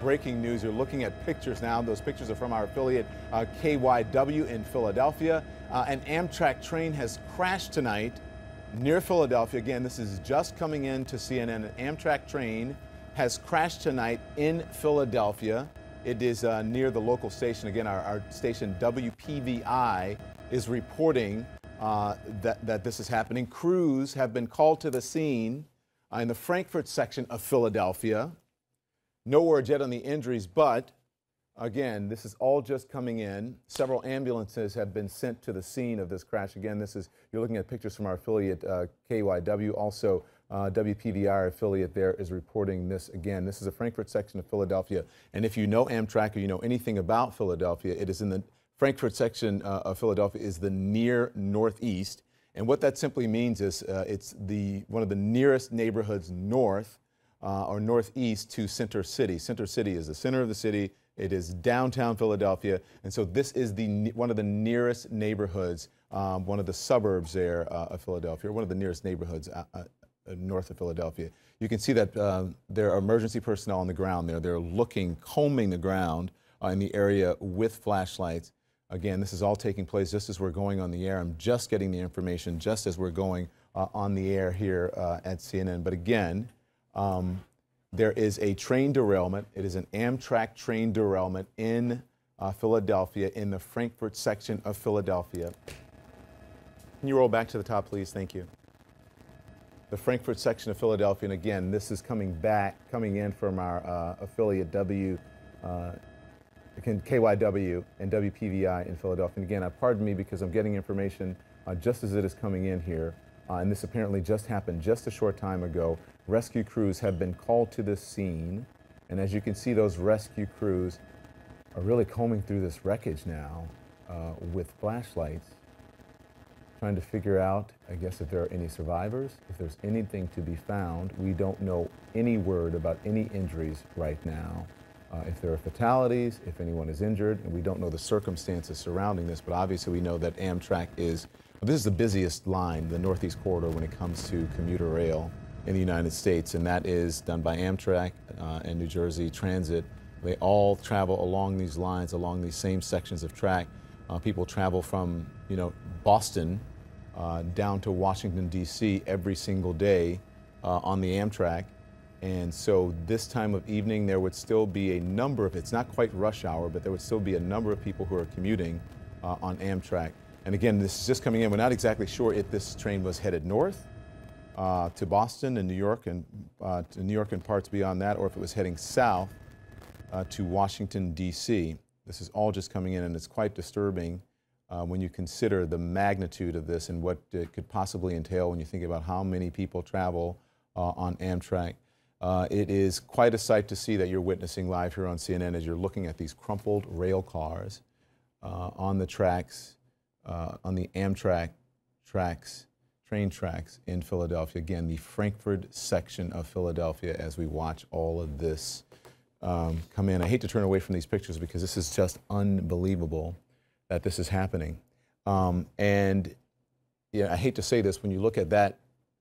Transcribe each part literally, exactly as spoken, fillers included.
breaking news. You're looking at pictures now. Those pictures are from our affiliate uh, K Y W in Philadelphia. Uh, an Amtrak train has crashed tonight near Philadelphia. Again, this is just coming in to C N N. An Amtrak train has crashed tonight in Philadelphia. It is uh, near the local station. Again, our, our station W P V I is reporting uh, that, that this is happening. Crews have been called to the scene uh, in the Frankfort section of Philadelphia. No word yet on the injuries, but again, this is all just coming in. Several ambulances have been sent to the scene of this crash. Again, this is, you're looking at pictures from our affiliate uh, K Y W. Also, uh, W P V I, our affiliate there, is reporting this again. This is the Frankfort section of Philadelphia. And if you know Amtrak or you know anything about Philadelphia, it is in the Frankfort section uh, of Philadelphia is the near northeast. And what that simply means is uh, it's the one of the nearest neighborhoods north uh, or northeast to Center City. Center City is the center of the city. It is downtown Philadelphia, and so this is the one of the nearest neighborhoods, um, one of the suburbs there uh, of Philadelphia, one of the nearest neighborhoods uh, uh, north of Philadelphia. You can see that uh, there are emergency personnel on the ground there. They're looking, combing the ground uh, in the area with flashlights. Again, this is all taking place just as we're going on the air. I'm just getting the information just as we're going uh, on the air here uh, at C N N. But again, um, there is a train derailment. It is an Amtrak train derailment in uh, Philadelphia, in the Frankfort section of Philadelphia. Can you roll back to the top, please? Thank you. The Frankfort section of Philadelphia, and again, this is coming back, coming in from our uh, affiliate W, uh, K Y W and W P V I in Philadelphia. And again, uh, pardon me because I'm getting information uh, just as it is coming in here. Uh, and this apparently just happened just a short time ago. Rescue crews have been called to the scene. And as you can see, those rescue crews are really combing through this wreckage now uh, with flashlights, trying to figure out, I guess, if there are any survivors, if there's anything to be found. We don't know any word about any injuries right now. Uh, if there are fatalities, if anyone is injured, and we don't know the circumstances surrounding this, but obviously we know that Amtrak is, well, this is the busiest line, the Northeast Corridor, when it comes to commuter rail in the United States, and that is done by Amtrak uh, and New Jersey Transit. They all travel along these lines, along these same sections of track. Uh, people travel from, you know, Boston uh, down to Washington, D C every single day uh, on the Amtrak. And so this time of evening, there would still be a number of, it's not quite rush hour, but there would still be a number of people who are commuting uh, on Amtrak. And again, this is just coming in. We're not exactly sure if this train was headed north uh, to Boston and New York and uh, to New York and parts beyond that, or if it was heading south uh, to Washington, D C. This is all just coming in, and it's quite disturbing uh, when you consider the magnitude of this and what it could possibly entail when you think about how many people travel uh, on Amtrak. Uh, it is quite a sight to see that you're witnessing live here on C N N as you're looking at these crumpled rail cars uh, on the tracks, uh, on the Amtrak tracks, train tracks in Philadelphia. Again, the Frankfort section of Philadelphia as we watch all of this um, come in. I hate to turn away from these pictures because this is just unbelievable that this is happening. Um, and yeah, I hate to say this, when you look at that,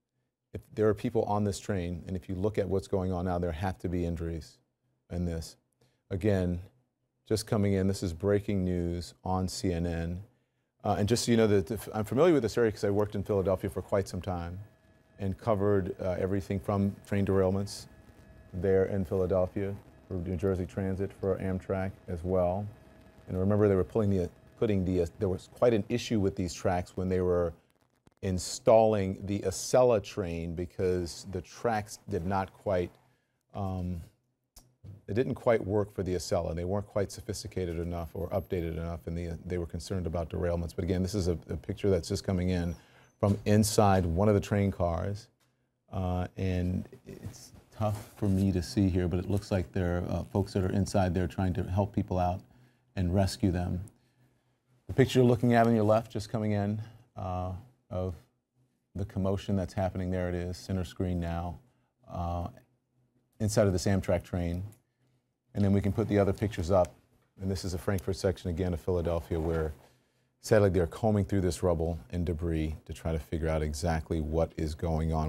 if there are people on this train, and if you look at what's going on now, there have to be injuries in this. Again, just coming in, this is breaking news on C N N. Uh, and just so you know, that I'm familiar with this area because I worked in Philadelphia for quite some time and covered uh, everything from train derailments there in Philadelphia for New Jersey Transit, for Amtrak as well. And remember, they were pulling the, putting the, uh, there was quite an issue with these tracks when they were installing the Acela train because the tracks did not quite, um, it didn't quite work for the Acela. They weren't quite sophisticated enough or updated enough, and the, they were concerned about derailments. But again, this is a, a picture that's just coming in from inside one of the train cars, uh, and it's tough for me to see here, but it looks like there are uh, folks that are inside there trying to help people out and rescue them. The picture you're looking at on your left, just coming in, uh, of the commotion that's happening. There it is, center screen now, uh, inside of this Amtrak train. And then we can put the other pictures up. And this is the Frankfort section again of Philadelphia, where sadly they're combing through this rubble and debris to try to figure out exactly what is going on.